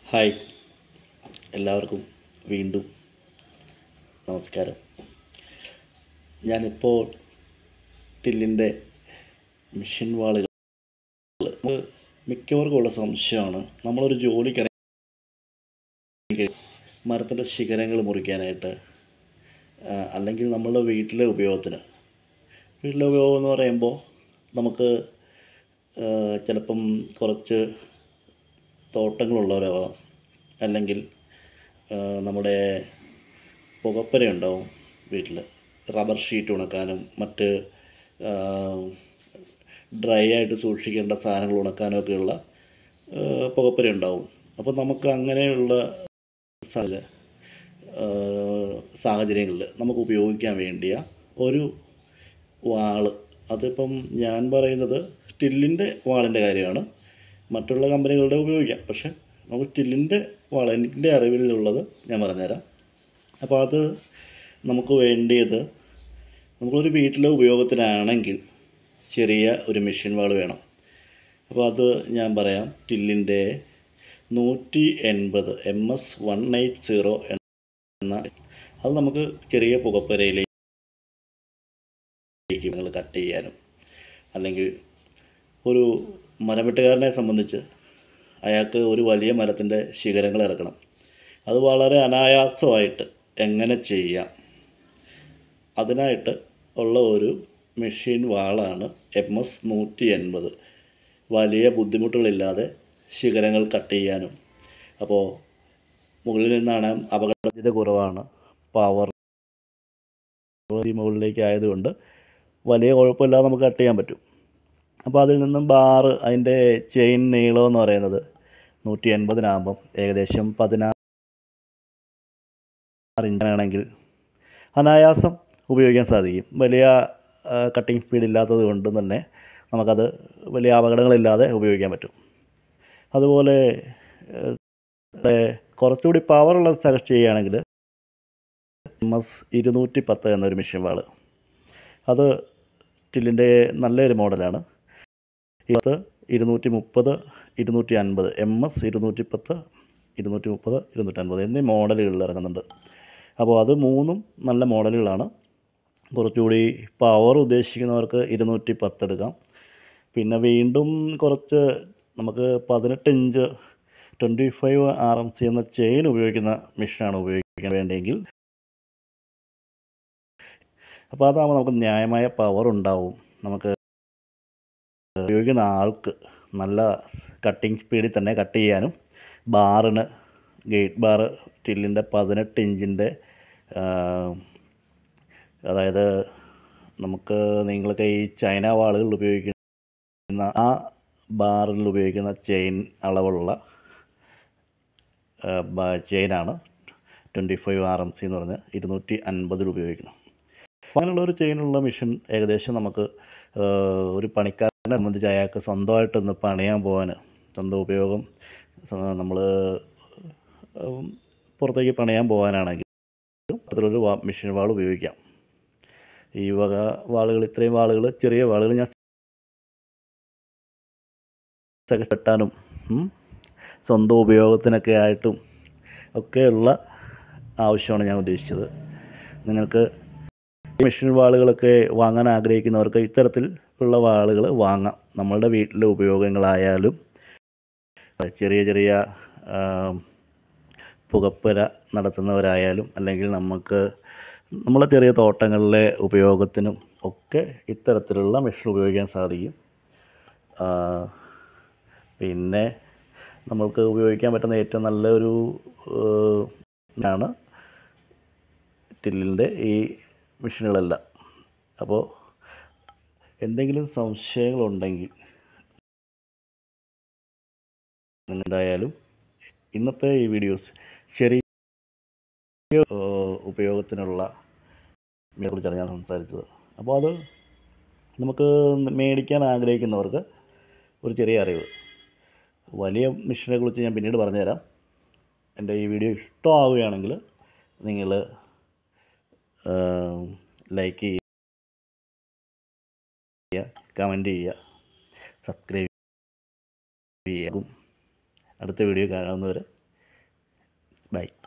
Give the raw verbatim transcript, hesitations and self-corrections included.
Hi, എല്ലാവർക്കും വീണ്ടും നമസ്കാരം. ഞാനിപ്പോൾ ടില്ലിൻ്റെ മെഷീൻ വാളുകൾ മിക്കവർക്കുമുള്ള സംശയമാണ്. നമ്മളൊരു ജോലിക്കിറങ്ങി മരത്തിൻ്റെ ശിഖരങ്ങൾ മുറിക്കാനായിട്ട്, അല്ലെങ്കിൽ നമ്മളുടെ വീട്ടിലെ ഉപയോഗത്തിന് വീട്ടിലെ ഉപയോഗം എന്ന് പറയുമ്പോൾ നമുക്ക് ചിലപ്പം കുറച്ച് തോട്ടങ്ങളുള്ളവരാവാം, അല്ലെങ്കിൽ നമ്മുടെ പുകപ്പുര ഉണ്ടാവും വീട്ടിൽ, റബ്ബർ ഷീറ്റ് ഉണക്കാനും മറ്റ് ഡ്രൈ ആയിട്ട് സൂക്ഷിക്കേണ്ട സാധനങ്ങൾ ഉണക്കാനും ഒക്കെയുള്ള പുകപ്പുര ഉണ്ടാവും. അപ്പോൾ നമുക്ക് അങ്ങനെയുള്ള സ്ഥല സാഹചര്യങ്ങളിൽ നമുക്ക് ഉപയോഗിക്കാൻ വേണ്ടിയ ഒരു വാള്, അതിപ്പം ഞാൻ പറയുന്നത് ടില്ലിൻ്റെ വാളിൻ്റെ കാര്യമാണ്. മറ്റുള്ള കമ്പനികളുടെ ഉപയോഗിക്കാം, പക്ഷേ നമുക്ക് ടില്ലിൻ്റെ വാൾ എൻ്റെ അറിവിലുള്ളത് ഞാൻ പറഞ്ഞുതരാം. അപ്പോൾ അത് നമുക്ക് വേണ്ടിയത്, നമ്മളൊരു വീട്ടിലെ ഉപയോഗത്തിനാണെങ്കിൽ ചെറിയ ഒരു മെഷീൻ വാൾ വേണം. അപ്പോൾ അത് ഞാൻ പറയാം. ടില്ലിൻ്റെ നൂറ്റി എൺപത് M S one eight zero എന്ന അത് നമുക്ക് ചെറിയ പുകപ്പുരയിലേക്ക് നിങ്ങൾ കട്ട് ചെയ്യാനും, അല്ലെങ്കിൽ ഒരു മരവെട്ടുകാരനെ സംബന്ധിച്ച് അയാൾക്ക് ഒരു വലിയ മരത്തിൻ്റെ ശിഖരങ്ങൾ ഇറക്കണം. അത് വളരെ അനായാസമായിട്ട് എങ്ങനെ ചെയ്യാം, അതിനായിട്ട് ഉള്ള ഒരു മെഷീൻ വാളാണ് എം എസ് നൂറ്റി എൺപത്. വലിയ ബുദ്ധിമുട്ടുകളില്ലാതെ ശിഖരങ്ങൾ കട്ട് ചെയ്യാനും, അപ്പോൾ മുകളിൽ നിന്നാണ് അപകടസാധ്യത കുറവാണ്, പവർ മുകളിലേക്ക് ആയതുകൊണ്ട് വലിയ കുഴപ്പമില്ലാതെ നമുക്ക് കട്ട് ചെയ്യാൻ പറ്റും. അപ്പോൾ അതിൽ നിന്നും ബാറ്, അതിൻ്റെ ചെയിൻ നീളം എന്ന് പറയുന്നത് നൂറ്റി എൺപതിനാകുമ്പം ഏകദേശം പതിനാറ് ഇഞ്ചാണെങ്കിൽ അനായാസം ഉപയോഗിക്കാൻ സാധിക്കും. വലിയ കട്ടിങ് സ്പീഡ് ഇല്ലാത്തത് കൊണ്ട് തന്നെ നമുക്കത് വലിയ അപകടങ്ങളില്ലാതെ ഉപയോഗിക്കാൻ പറ്റും. അതുപോലെ കുറച്ചുകൂടി പവറുള്ള സെലക്ട് ചെയ്യുകയാണെങ്കിൽ എം എസ് ഇരുന്നൂറ്റി പത്ത് എന്നൊരു മെഷീൻ വാള്, അത് ടില്ലിൻ്റെ നല്ലൊരു മോഡലാണ്. ഇത് ഇരുന്നൂറ്റി മുപ്പത് ഇരുന്നൂറ്റി അൻപത് എം എസ് ഇരുന്നൂറ്റി പത്ത് ഇരുന്നൂറ്റി മുപ്പത് ഇരുന്നൂറ്റി അൻപത് എന്നീ മോഡലുകളിൽ ഇറങ്ങുന്നുണ്ട്. അപ്പോൾ അത് മൂന്നും നല്ല മോഡലുകളാണ്. കുറച്ചുകൂടി പവർ ഉദ്ദേശിക്കുന്നവർക്ക് ഇരുന്നൂറ്റി പത്ത് എടുക്കാം. പിന്നെ വീണ്ടും കുറച്ച് നമുക്ക് പതിനെട്ട് inch twenty five R M C എന്ന ചെയിൻ ഉപയോഗിക്കുന്ന മെഷീനാണ് ഉപയോഗിക്കാൻ വേണ്ടിയെങ്കിൽ, അപ്പോൾ അതാകുമ്പോൾ നമുക്ക് ന്യായമായ പവർ ഉണ്ടാവും. നമുക്ക് ഉപയോഗിക്കുന്ന ആൾക്ക് നല്ല കട്ടിങ് സ്പീഡിൽ തന്നെ കട്ട് ചെയ്യാനും, ബാറിന് ഗേറ്റ് ബാർ ടില്ലിൻ്റെ പതിനെട്ട് ഇഞ്ചിൻ്റെ, അതായത് നമുക്ക് നിങ്ങൾക്ക് ഈ ചൈന വാളുകൾ ഉപയോഗിക്കുന്ന ആ ബാറിൽ ഉപയോഗിക്കുന്ന ചെയിൻ അളവുള്ള ചെയിനാണ് twenty five R M C എന്ന് പറഞ്ഞ് ഇരുന്നൂറ്റി അൻപതിൽ ഉപയോഗിക്കുന്നത്. അപ്പോൾ അങ്ങനെയുള്ളൊരു ചെയിനുള്ള മെഷീൻ ഏകദേശം നമുക്ക് ഒരു പണിക്കാരനെ സംബന്ധിച്ച് അയാൾക്ക് സ്വന്തമായിട്ടൊന്ന് പണിയാൻ പോകാൻ, സ്വന്തം ഉപയോഗം നമ്മൾ പുറത്തേക്ക് പണിയാൻ പോകാനാണെങ്കിൽ അതിലൊരു മെഷീൻ വാൾ ഉപയോഗിക്കാം. ഈ വക വാളുകൾ, ഇത്രയും വാളുകൾ, ചെറിയ വാളുകൾ ഞാൻ കെട്ടാനും സ്വന്തം ഉപയോഗത്തിനൊക്കെ ആയിട്ടും ഒക്കെയുള്ള ആവശ്യമാണ് ഞാൻ ഉദ്ദേശിച്ചത്. നിങ്ങൾക്ക് ഈ മെഷീൻ വാളുകളൊക്കെ വാങ്ങാൻ ആഗ്രഹിക്കുന്നവർക്ക് ഇത്തരത്തിൽ ഉള്ള വാളുകൾ വാങ്ങാം. നമ്മളുടെ വീട്ടിലെ ഉപയോഗങ്ങളായാലും, ചെറിയ ചെറിയ പുകപ്പുര നടത്തുന്നവരായാലും, അല്ലെങ്കിൽ നമുക്ക് നമ്മളെ ചെറിയ തോട്ടങ്ങളിലെ ഉപയോഗത്തിനും ഒക്കെ ഇത്തരത്തിലുള്ള മെഷീൻ ഉപയോഗിക്കാൻ സാധിക്കും. പിന്നെ നമ്മൾക്ക് ഉപയോഗിക്കാൻ പറ്റുന്ന ഏറ്റവും നല്ലൊരു ആണ് ടില്ലിൻ്റെ ഈ മെഷീനുകളെല്ലാം. അപ്പോൾ എന്തെങ്കിലും സംശയങ്ങളുണ്ടെങ്കിൽ എന്തായാലും ഇന്നത്തെ ഈ വീഡിയോസ് ചെറിയ ഉപയോഗത്തിനുള്ള കുറിച്ചാണ് ഞാൻ സംസാരിച്ചത്. അപ്പോൾ അത് നമുക്ക് മേടിക്കാൻ ആഗ്രഹിക്കുന്നവർക്ക് ഒരു ചെറിയ അറിവ്. വലിയ മെഷീനെ കുറിച്ച് ഞാൻ പിന്നീട് പറഞ്ഞുതരാം. എൻ്റെ ഈ വീഡിയോ ഇഷ്ടമാവുകയാണെങ്കിൽ നിങ്ങൾ ലൈക്ക് ചെയ്യുക, കമൻറ്റ് ചെയ്യുക, സബ്സ്ക്രൈബ് ചെയ്യുക. അടുത്ത വീഡിയോ കാണുന്നവരെ ബൈ.